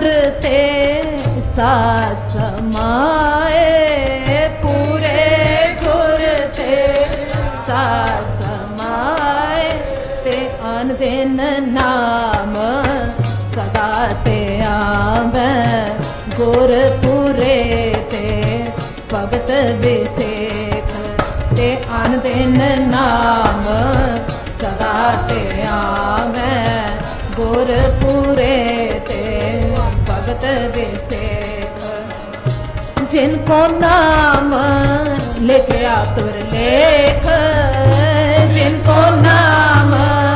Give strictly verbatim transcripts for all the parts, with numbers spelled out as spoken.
गुर ते साथ समाए, पूरे गुर ते साथ समाए, ते आन दिन नाम सदा ते आवे, गुर पूरे ते भगत विसेख, ते आन दिन नाम सदा ते आवे, गुर पूरे ते भगत विसेख। जिनको नाम लिखया तुर लेख, जिनको नाम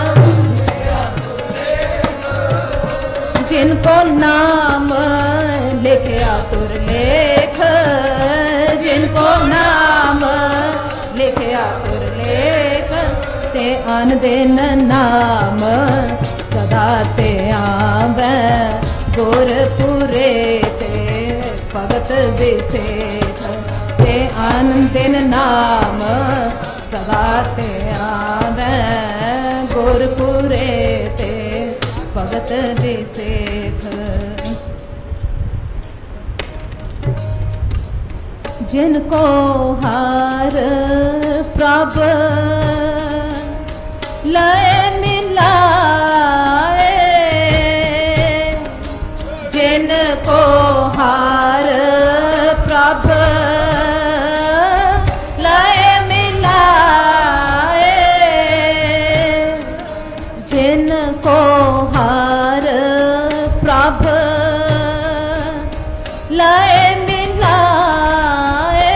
जिनको नाम लिखया तुर लेख, जिनको नाम लिखया तुर लेख, ते आन दिन नाम सदा ते आवे, गुर पूरे ते भगत विसेख, ते आन दिन नाम सदा ते आवे, गुर पूरे ते भगत विसेख। जिनको हार प्रभ लय मिलाए, जिनको हार प्रभ लय मिलाए, जिनको हार प्रभ लय मिलाए,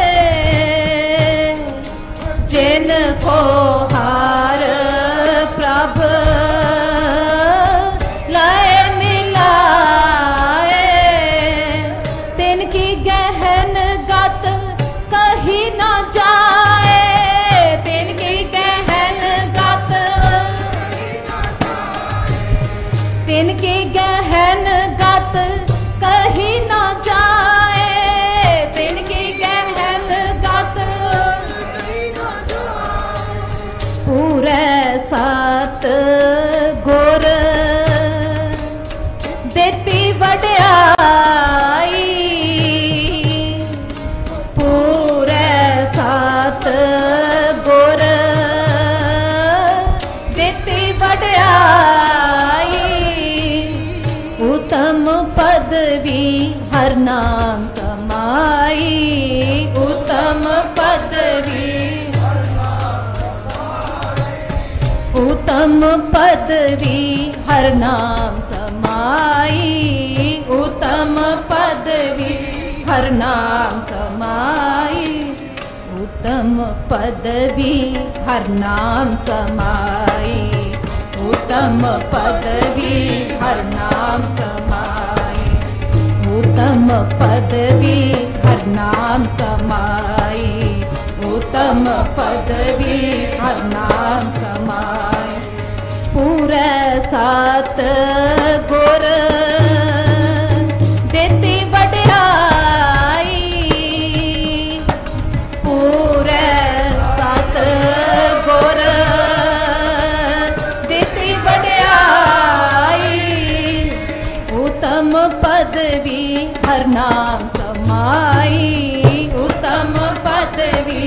जिनको हार प्रभ लय मिलाए, तिनकी गहन गत कही ना जाए, तिनकी गहन गत तिनकी गहन गत कही ना जाए, तिनकी गहन गत पूरे सात गुर देती वड्याई, पूरे सात गुर देती वड्याई, उत्तम पदवी हर नाम समाई, उत्तम पदवी उत्तम पदवी हर नाम समाई, उत्तम पदवी हर नाम समाई, उत्तम पदवी हर नाम समाई, उत्तम पदवी हर नाम समाई, उत्तम पदवी हर नाम समाई, उत्तम पदवी हर नाम समाई, पूरे सात गुर देती वड्याई, पूरे सात गुर देती वड्याई, उत्तम पदवी हर नाम समाई, उत्तम पदवी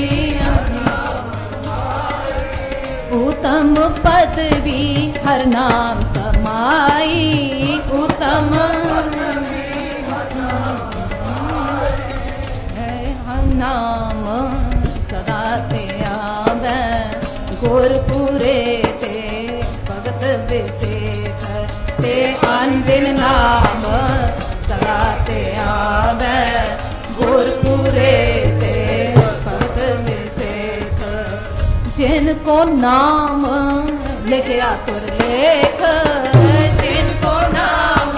उत्तम पदवी हर नाम समाई, उत्तम नाम सदा ते आवे, गुर पूरे ते भगत विसेख, ते आन दिन नाम सदा ते आवे, गुर पूरे ते भगत विसेख। जिनको नाम लिखया तुर लेख, जिनको नाम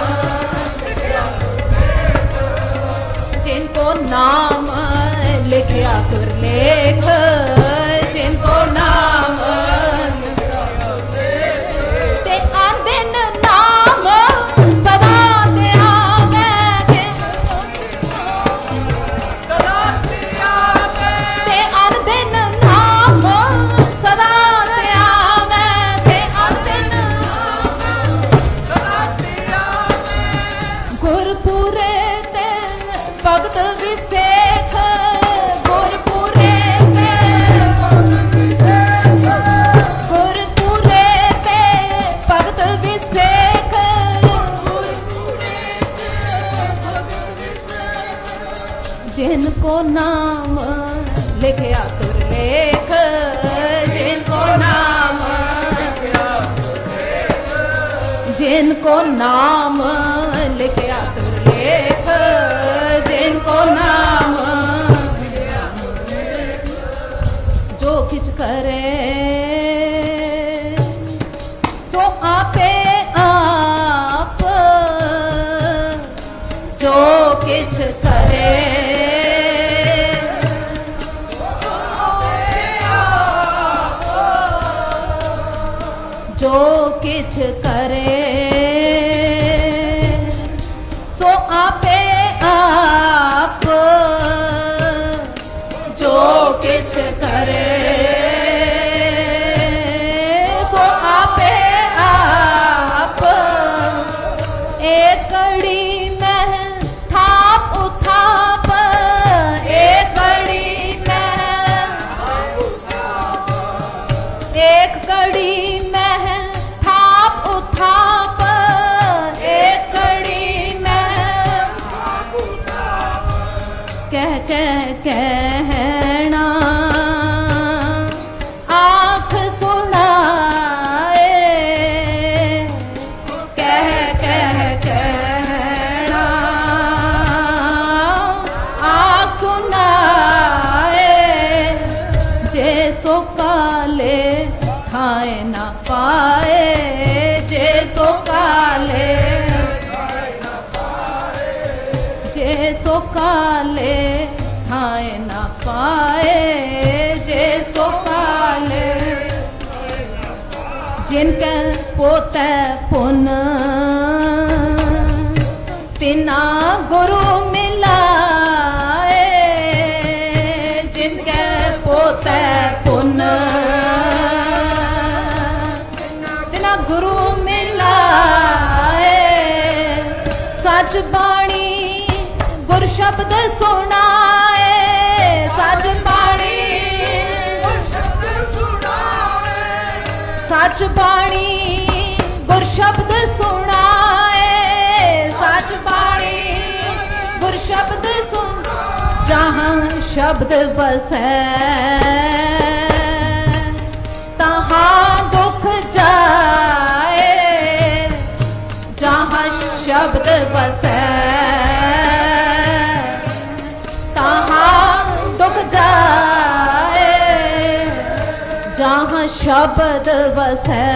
जिनको नाम लिखया तुर लेख, जिनको नाम ते आन दिन नाम सदा ते आवे, ते आन दिन नाम सदा ते आवे, ते आन दिन गुर जिनको नाम लिखया दुर्लेख, जिनको नाम, जिनको नाम लिखया दुर्लेख, जिनको नाम, जो किछ करे सो आपे आप, जो किछ करे जो किछ करे सो आपे आप, जो किछ करे सो आपे आप। एक कड़ी में थाप उथाप, एक कड़ी में, एक कड़ी में थाप उथाप, एक कड़ी में कह कह कहना आँख सुनाए, कह कह कहना आँख सुनाए। जैसो काले खाए ना पाए, जैसो काले, जैसो काले खाए ना पाए, जैसो काले, जिनके पोते पुन तिना गुरु मिलाए, जिनके पोते पुन तिना गुरु मिलाए। सच बाणी गुर शब्द सुनाए, सच बाणी, सच बाणी गुर शब्द सुनाए, सच बाणी गुर शब्द सुन। जहाँ शब्द बसे तहाँ दुख जाए, जहाँ शब्द बसे तहाँ दुख जाए, जहाँ शब्द बसे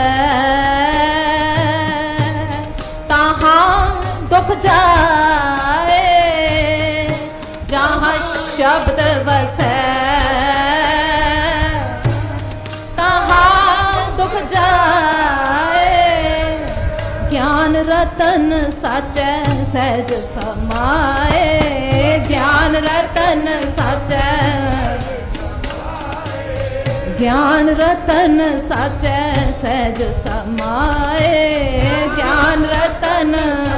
तहाँ दुख जाए, जहाँ शब्द बसे तहाँ दुख जाए। ज्ञान रतन साचे सहज समाए, ज्ञान रतन साचे, ज्ञान रतन साचे सहज समाए, ज्ञान रतन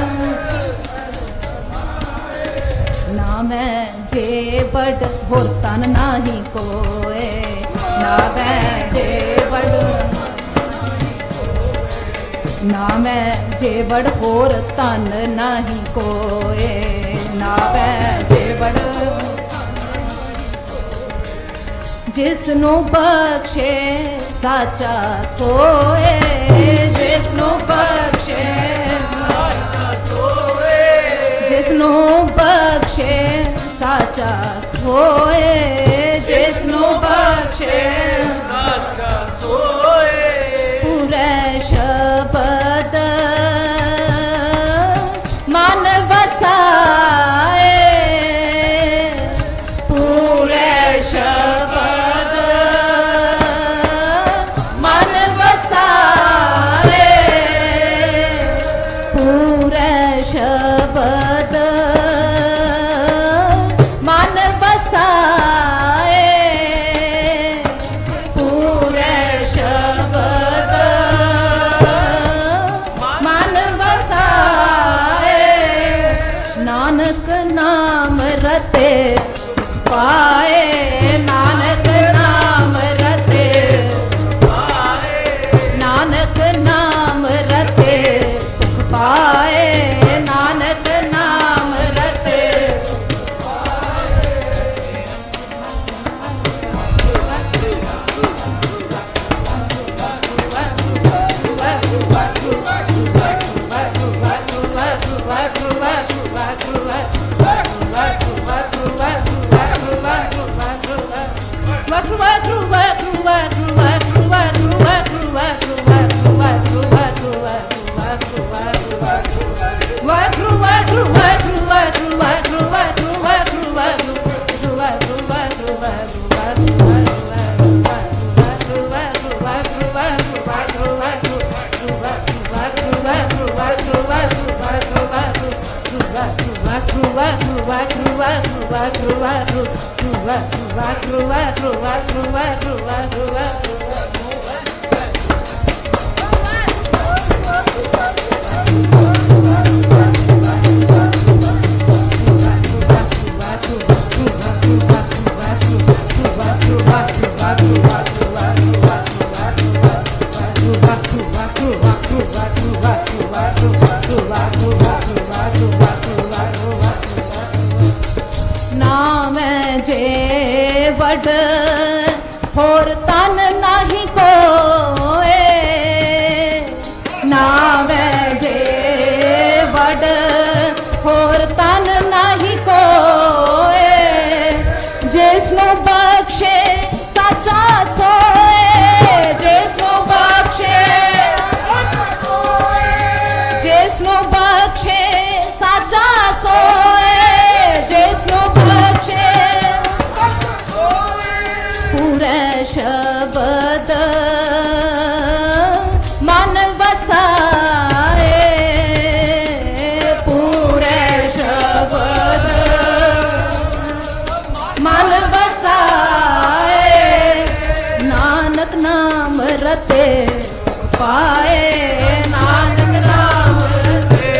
नाम जे बड़ होर तन नाही कोए, नाम जे बड़, नाम जे बड़ होर तन नाही कोए, नाम जे बड़, जिसनु बख्शे साचा सोए, जिसनु बख्शे साचा सोए, जिसनु बख्शे साचा सोए, जिसनु बख्शे साचा सोए। पूरे शब्द मन बसाए, पूरे शब्द मन बसाए, पूरे शब्द मन बसाए, पूरे शब्द मन बसाए। नानक नाम रते पाए, नानक नाम रते पाए, नानक नाम रते पाए, नानक नाम रते पाए। ਵਾਹਿਗੁਰੂ ਵਾਹਿਗੁਰੂ ਵਾਹਿਗੁਰੂ ਵਾਹਿਗੁਰੂ ਵਾਹਿਗੁਰੂ ਵਾਹਿਗੁਰੂ ਵਾਹਿਗੁਰੂ ਵਾਹਿਗੁਰੂ ਵਾਹਿਗੁਰੂ ਵਾਹਿਗੁਰੂ वड होर तन नहीं कोए नावे जे वड होर तन नहीं कोए जिसनु बख्शे साचा सोए जिसनु बख्शे जिसनु बख्शे साचा सोए जिसनु बख्शे पूरे शब्द मन वसाए पूरे शब्द मन वसाए नानक नाम रते पाए नानक नाम रते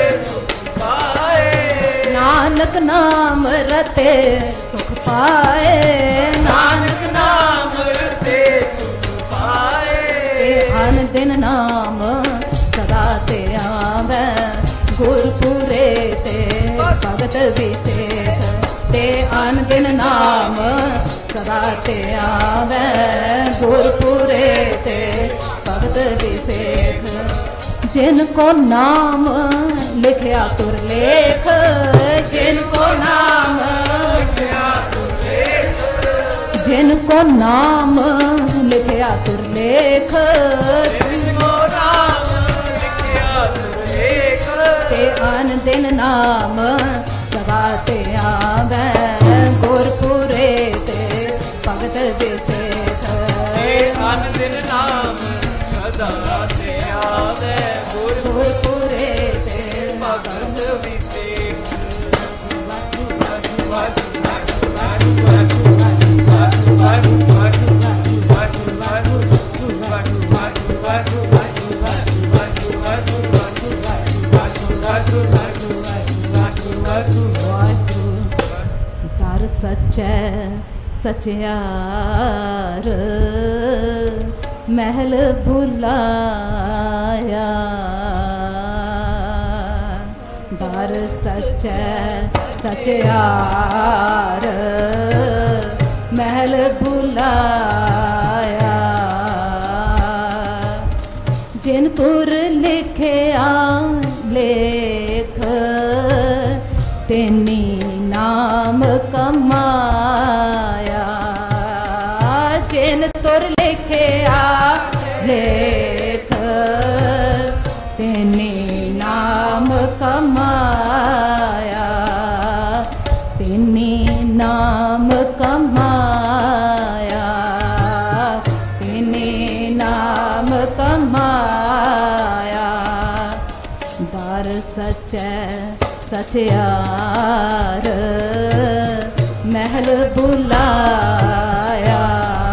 पाए नानक नाम रते सुख पाए नानक नाम रते सुख पाए अन दिन नाम सदा ते आवे गुरपुरे ते भगत विशेष ते अन दिन नाम सदा ते आवे गुरपुरे ते भगत विशेष जिनको नाम लिखया तुर लेख जिनको नाम लिखया तुर लेख जिनको नाम लिखया तुर लेख जिनको नाम लिखया तुर लेख ते अन दिन नाम सदा ते आवे गुरपुरे ते भगत विशेष अन दिन नाम सदा ते आवे गुरपुरे ते भगत विशेष दर सच्चै सचियार महल बुलाया दर सच्चै सचियार महल बुलाया जिन तुर लिखया लेख तेनी नाम कमाया जिन तुर लिखया लेख तेनी नाम कमाया तेनी नाम कमाया तेनी नाम कमाया दर सच्चै सचियार महल बुलाया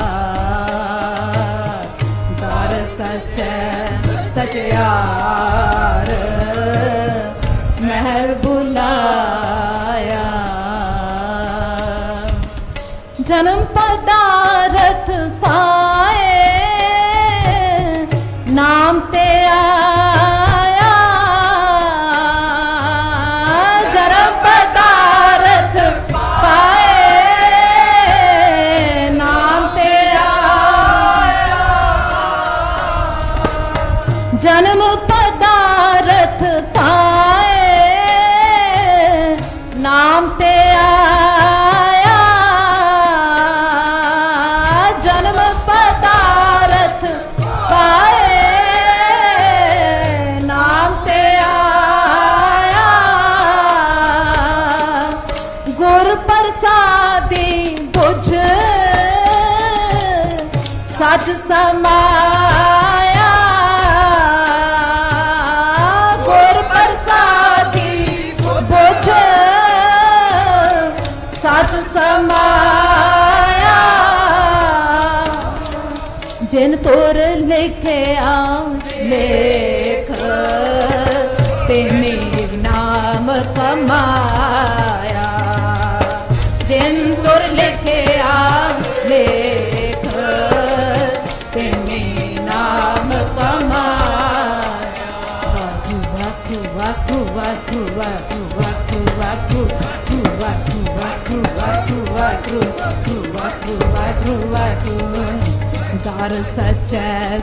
दर सच्चै सचियार महल बुलाया जन्म पदारथ पाए नाम ते आया जन्म पदारथ पाए नाम ते आया जन्म पदारथ पाए नाम ते आया जन्म पदारथ पाए नाम ते आया गुर प्रसादी बुझ सच समाया गुर प्रसादी बुझ लिखिया लेख तेने नाम कमाया। जिन तुर लिखिया लेख तेने नाम कमाया। वाकु वाकु वाकु वाकु वाकु वाकु वाकु वाकु वाकु वाकु वाकु वाकु वाकु दर सच्चे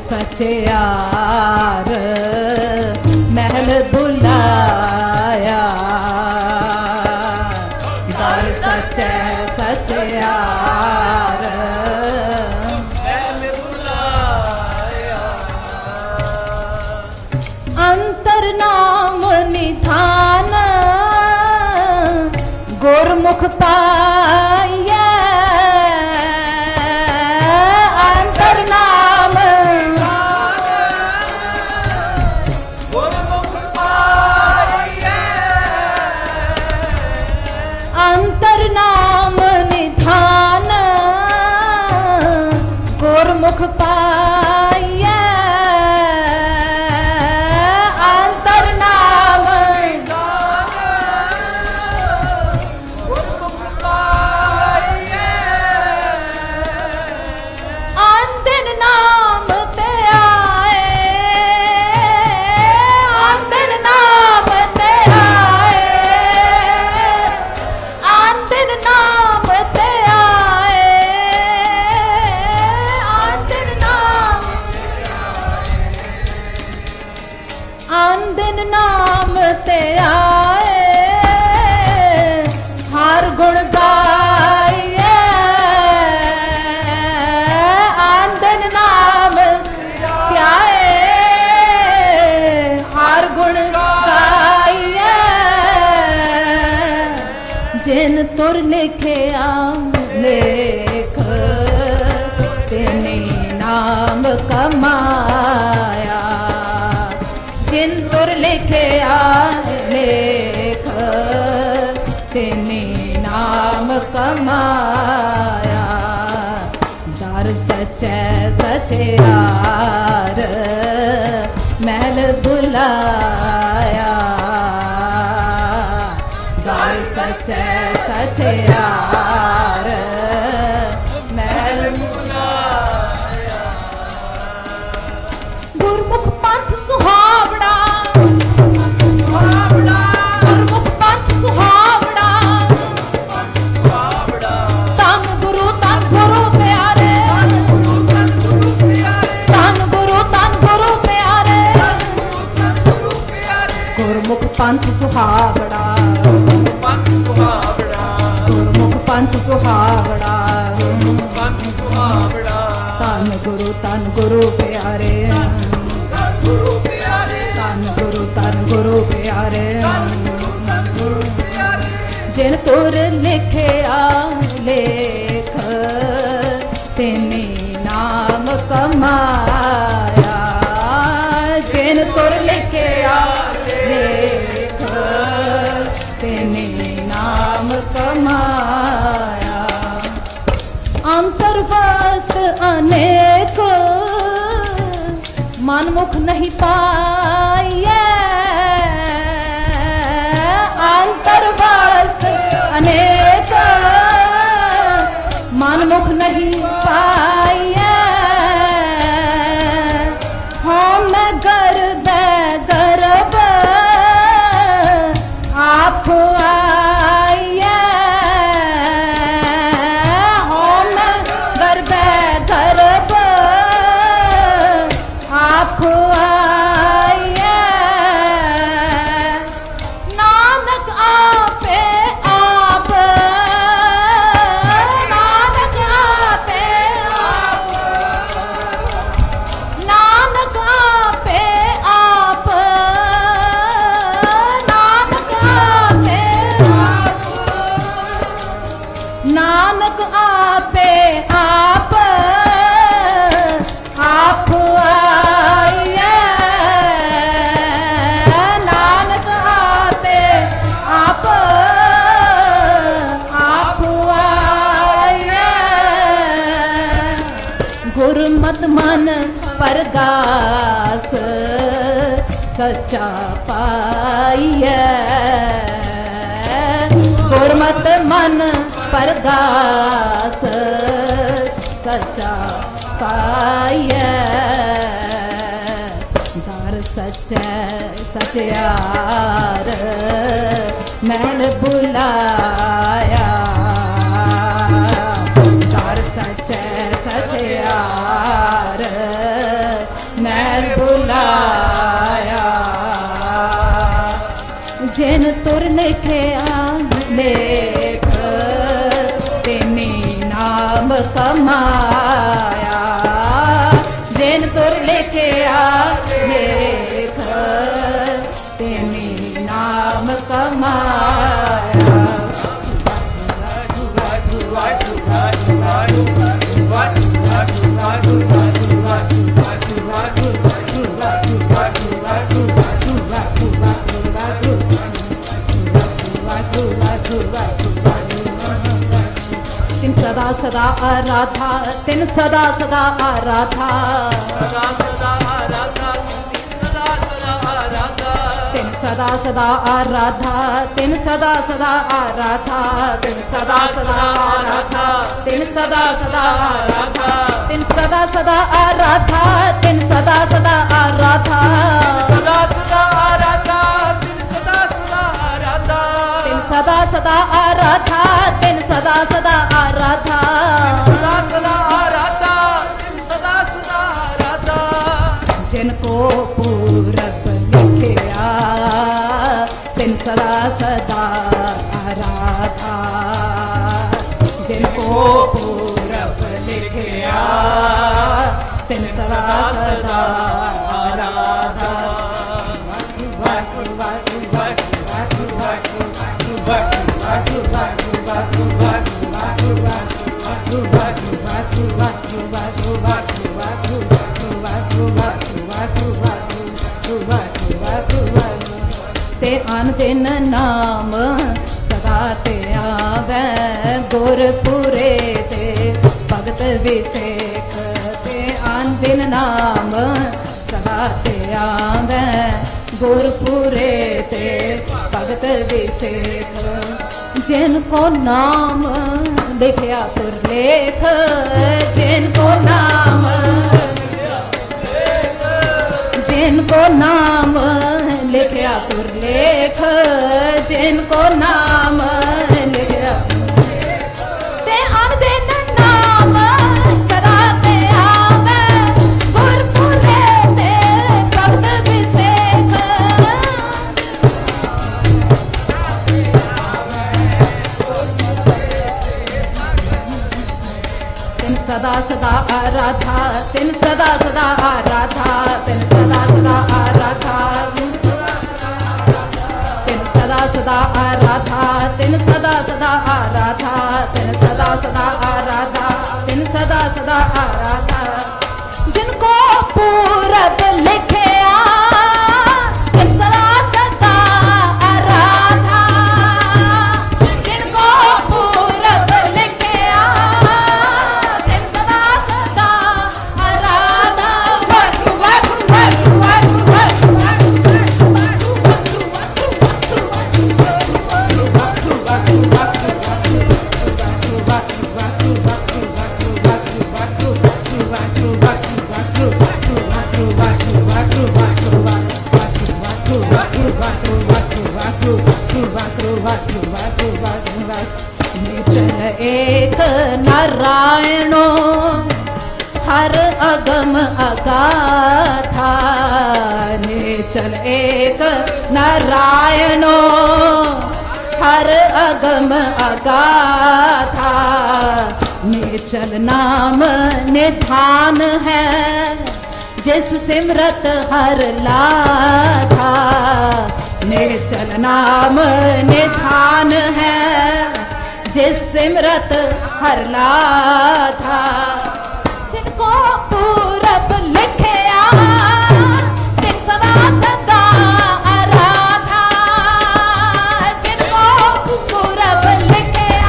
सचियार महल बुलाया। दर सच्चे सचियार महल बुलाया। अंतर नाम निधान गुरमुख पाइया। अंतर नाम गुरमुख पाइया। अंतर नाम निधान गुरमुख पाइया। आंदन नाम ते आए हर गुण गाइए। आंदन नाम ते आए हर गुण गाइए। जिन तुर लिखिया लेख तेने नाम कमाया। जिन तुर लिखिया लेख तेने नाम कमाया। दर सच्चे सचियार महल बुलाया। दर सच्चे सचियार महल बुलाया। गुरमुख पंथ सुहावड़ा गुरमुख पंथ सुहावड़ा। तन गुरु तन गुरु प्यारे। तन गुरु तन गुरु प्यारे। गुरमुख पंथ सुहावड़ा। गुरमुख पंथ सुहावड़ा। तन गुरु तन गुरु प्यारे। तन गुरु तन गुरु प्यारे। जिन तुर लिखिया लेख तेने नाम कमाया। जिन तुर लिखिया लेख तेने नाम कमाया। अंतर्वस्त अनेक मनमुख नहीं पाइए। अंतर्वस्त अनेक मनमुख नहीं पाइए। हम गर्भ गर्भ आप आइए। हम गर्भ गर्भ आप आइए। नानक आपे आप। नानक आपे आप। नानक आपे आप। नानक आपे आप। नानक आपे आप आप आइए। नानक आपे आप आप आइए। गुरमत मन परगास सच्चा पाइए। गुरमत मन परगास सच्चा पाइए। दर सच्चे सचियार मैल बुलाया। दर सच्चे सचियार मैल बुलाया। जिन तुर लिखिया लेख तिनी नाम कमाया। जिन तुर लिखिया लेख तिनी नाम कमाया। तिन सदा सदा आराधा, तिन सदा सदा आराधा। तिन सदा सदा आराधा, तिन सदा सदा आराधा। तिन सदा सदा आराधा, तिन सदा सदा आराधा। तिन सदा सदा आराधा, तिन सदा सदा आराधा। सदा सदा आराधा, तिन सदा सदा आराधा। तिन सदा सदा आराधा, तिन सदा सदा आराधा। सदा सदा आराधा, तिन सदा सदा आराधा। जिनको पूरब लिखिया तिन सदा सदा आराधा। जिनको पूरब लिखिया तिन सदा सदा आराधा। ते अन दिन नाम सदा ते आवे। गुरपुरे ते भगत विसेख। ते अन दिन नाम सदा ते आवे। गुरपुरे ते भगत विसेख। जिनको नाम लिखिया पुरलेख। जिनको नाम जिनको नाम लिखिया पुरलेख। जिनको नाम लिखिया ते हर दिन नाम सदा ते आवे। गुरपुरे ते भगत विसेख। तिन सदा सदा आराधा, तिन सदा सदा आराधा। तिन सदा सदा आराधा, तिन सदा सदा आराधा। तिन सदा सदा आराधा, तिन सदा सदा आराधा। तिन सदा सदा आराधा। जिनको पूरब लिखिया तिन सदा सदा आराधा। जिनको पूरब लिखिया तिन सदा सदा आराधा। वाकु वाकु वाकु वाकु वाकु निचल एक नारायणो हर अगम अगाथा। निचल एक नारायणो हर अगम अगाथा। निचल नाम निधान है जिस सिमरत हर लाथा। निचल नाम निधान है जिस सिमरत हर लाथा। जिनको पूरब लिखिया तिन सदा सदा आराधा। जिनको पूरब लिखिया